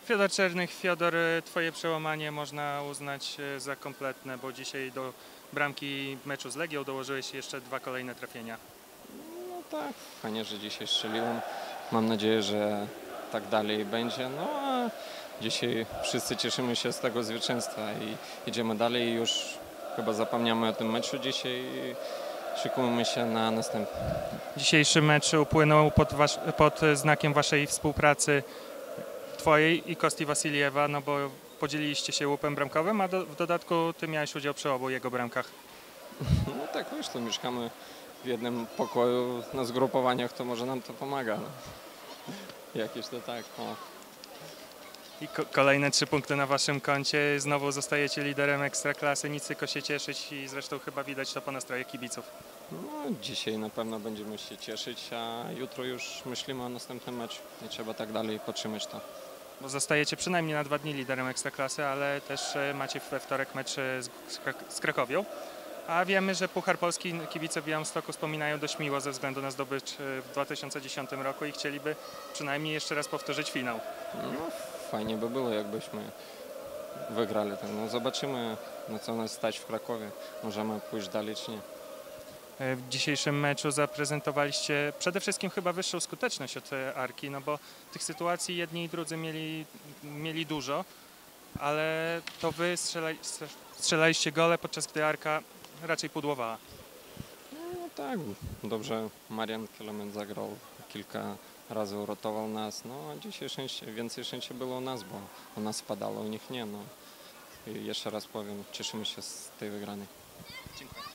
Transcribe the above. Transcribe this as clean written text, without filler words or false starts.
Fiodor Czernych, Fiodor, twoje przełamanie można uznać za kompletne, bo dzisiaj do bramki meczu z Legią dołożyłeś jeszcze dwa kolejne trafienia. No tak, fajnie, że dzisiaj strzeliłem. Mam nadzieję, że tak dalej będzie. No a dzisiaj wszyscy cieszymy się z tego zwycięstwa i idziemy dalej i już chyba zapomniamy o tym meczu dzisiaj i szykujemy się na następny. Dzisiejszy mecz upłynął pod znakiem waszej współpracy twojej i Kosti Wasiliewa, no bo podzieliliście się łupem bramkowym, a w dodatku ty miałeś udział przy obu jego bramkach. No tak wyszło, mieszkamy w jednym pokoju na zgrupowaniach, to może nam to pomaga. No. Jakieś to tak, o. I kolejne 3 punkty na waszym koncie. Znowu zostajecie liderem Ekstraklasy. Nic tylko się cieszyć i zresztą chyba widać to po nastroju kibiców. No, dzisiaj na pewno będziemy się cieszyć, a jutro już myślimy o następnym meczu i trzeba tak dalej podtrzymać to. Bo zostajecie przynajmniej na 2 dni liderem Ekstraklasy, ale też macie we wtorek mecz z Krakowią. A wiemy, że Puchar Polski kibice w Białymstoku wspominają dość miło ze względu na zdobycz w 2010 roku i chcieliby przynajmniej jeszcze raz powtórzyć finał. No, fajnie by było, jakbyśmy wygrali. No, zobaczymy, na co nas stać w Krakowie. Możemy pójść dalej czy nie. W dzisiejszym meczu zaprezentowaliście przede wszystkim chyba wyższą skuteczność od Arki, no bo tych sytuacji jedni i drudzy mieli dużo, ale to wy strzelaliście gole, podczas gdy Arka raczej pudłowała. No tak, dobrze Marian Kielement zagrał, kilka razy uratował nas. No a dzisiaj więcej szczęścia było u nas, bo u nas spadało, u nich nie. No. I jeszcze raz powiem, cieszymy się z tej wygranej. Dziękuję.